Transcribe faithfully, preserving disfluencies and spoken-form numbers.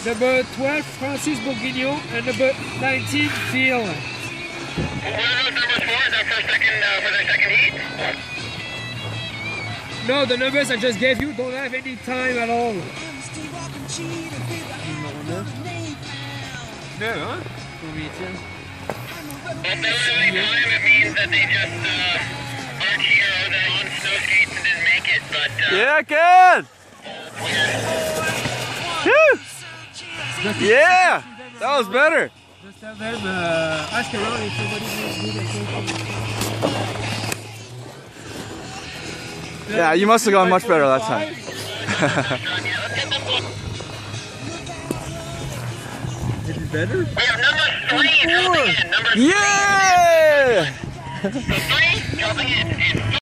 number twelve, Francis Bourguignon, and number nineteen, Phil. What are those numbers for? Is that for second, uh, for their second heat? No, the numbers I just gave you don't have any time at all. No, huh? If they don't have any time, it means that they just uh, aren't here or they're on snow skates and didn't make it, but... Uh, Yeah, good! Woo! Yeah! That was better! Just tell them, uh, ask around if somebody needs Yeah, you must have gone much better that time. Is it better? We have number three jumping in. Number Yeah! three jumping in.